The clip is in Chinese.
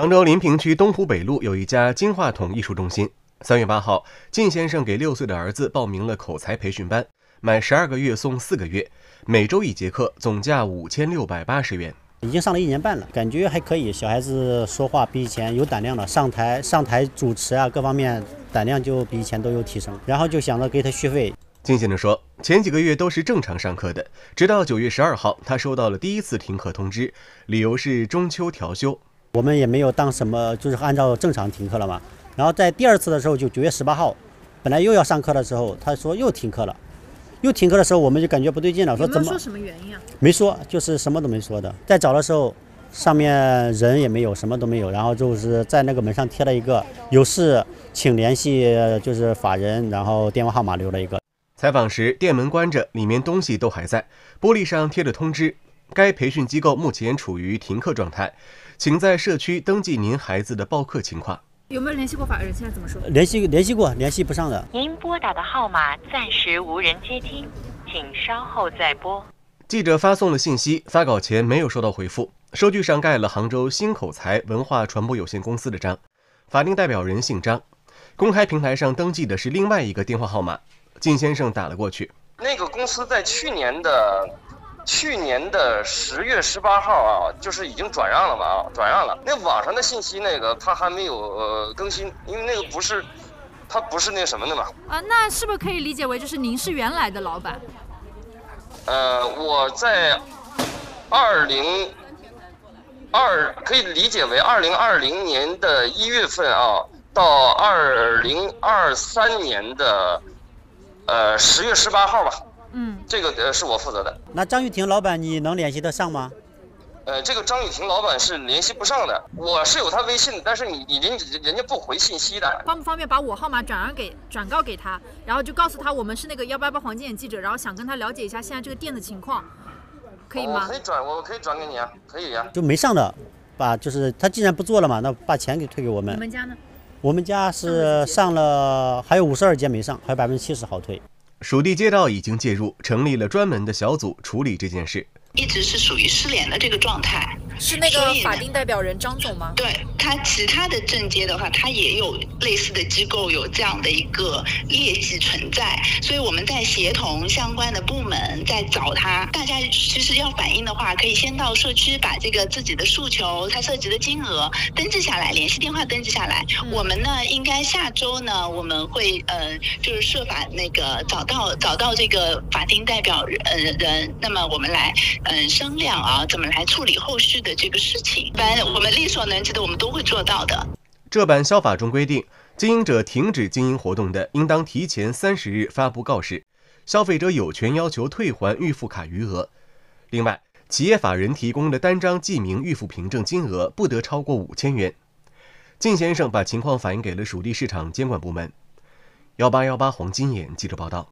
杭州临平区东湖北路有一家金话筒艺术中心。3月8号，靳先生给6岁的儿子报名了口才培训班，买12个月送4个月，每周1节课，总价5680元。 已经上了1年半了，感觉还可以。小孩子说话比以前有胆量了，上台主持啊，各方面胆量就比以前都有提升。然后就想着给他续费。 靳先生说，前几个月都是正常上课的，直到9月12号，他收到了第1次停课通知，理由是中秋调休。 我们也没有当什么，就是按照正常停课了嘛。然后在第2次的时候，就9月18号，本来又要上课的时候，他说又停课了。又停课的时候，我们就感觉不对劲了，说怎么？ 有没有说什么原因啊？ 没说，就是什么都没说的。再找的时候，上面人也没有，什么都没有。然后就是在那个门上贴了一个有事请联系，就是法人，然后电话号码留了一个。 采访时，店门关着，里面东西都还在，玻璃上贴着通知。该培训机构目前处于停课状态，请在社区登记您孩子的报课情况。 有没有联系过法人？现在怎么说？ 联系过，联系不上的。 您拨打的号码暂时无人接听，请稍后再拨。 记者发送了信息，发稿前没有收到回复。收据上盖了杭州新口才文化传播有限公司的章，法定代表人姓张。公开平台上登记的是另外一个电话号码，靳先生打了过去。 那个公司在去年的10月18号啊，就是已经转让了嘛，转让了。那网上的信息他还没有更新，因为他不是那什么的嘛。 那是不是可以理解为就是您是原来的老板？ 我在可以理解为2020年的1月份啊，到2023年的10月18号吧。这个是我负责的。 那张玉婷老板你能联系得上吗？ 这个张雨婷老板是联系不上的，我是有他微信的，但是人家不回信息的。 方不方便把我号码转告给他，然后就告诉他我们是那个188黄金眼记者，然后想跟他了解一下现在这个店的情况，可以吗？ 我可以转给你啊，可以呀。 就没上的，就是他既然不做了嘛，那把钱给退给我们。 你们家呢？ 我们家是上了，还有52间没上，还有70%好退。 蜀地街道已经介入，成立了专门的小组处理这件事。 一直是属于失联的这个状态。 是那个法定代表人张总吗？ 对，他其他的政界的话，他也有类似的机构有这样的一个业绩存在，所以我们在协同相关的部门在找他。大家其实要反映的话，可以先到社区把这个自己的诉求，它涉及的金额登记下来，联系电话登记下来。我们呢，应该下周呢，我们会就是设法那个找到这个法定代表人，那么我们来商量啊，怎么来处理后续的这个事情。反正我们力所能及的，我们都会做到的。 这版消法中规定，经营者停止经营活动的，应当提前30日发布告示，消费者有权要求退还预付卡余额。另外，企业法人提供的单张记名预付凭证金额不得超过5000元。靳先生把情况反映给了蜀地市场监管部门。1818黄金眼记者报道。